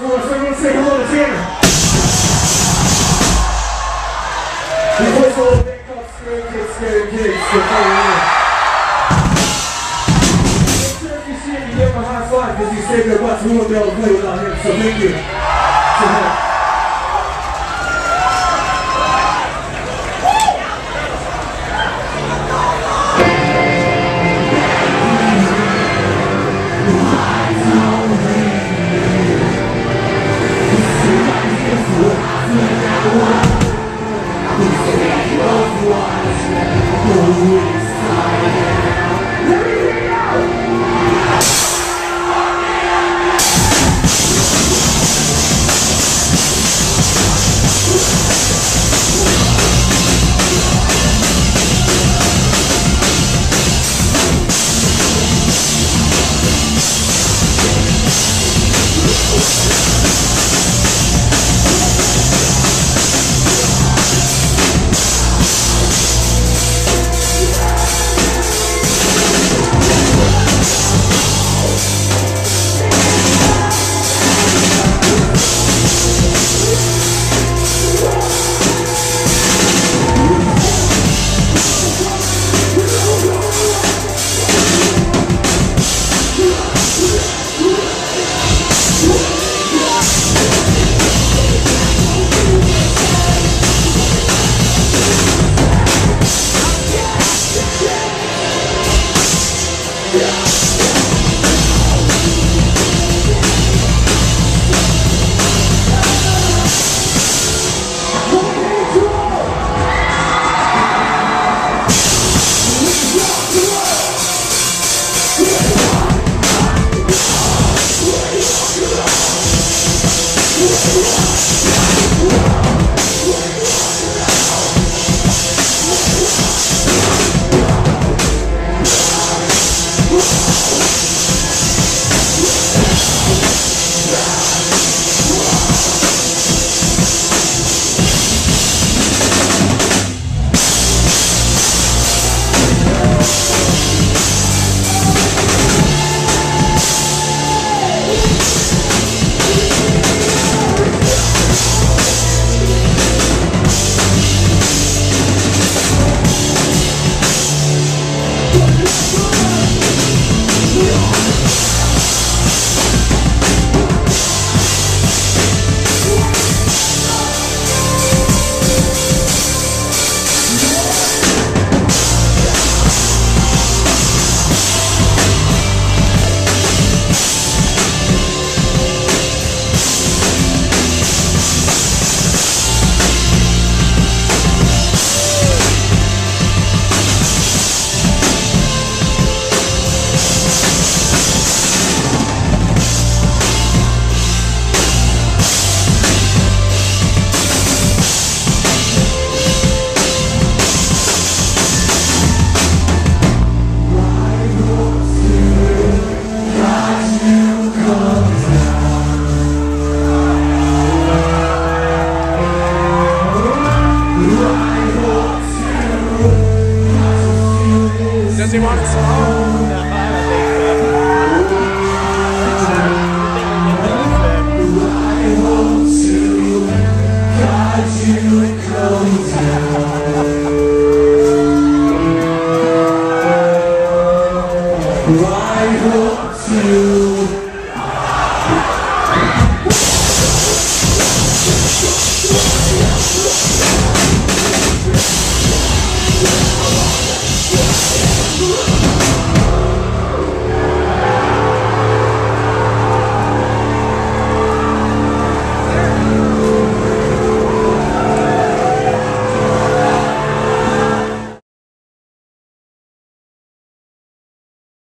for us. Everyone say hello to Tanner. He plays a little bit called Scary Kids, Scary Kids. So make sure if you see him, you give him a high five because he saved their butts. We won't be able to play without him. So thank you. Does he want it slow? No, I don't think so. I hope to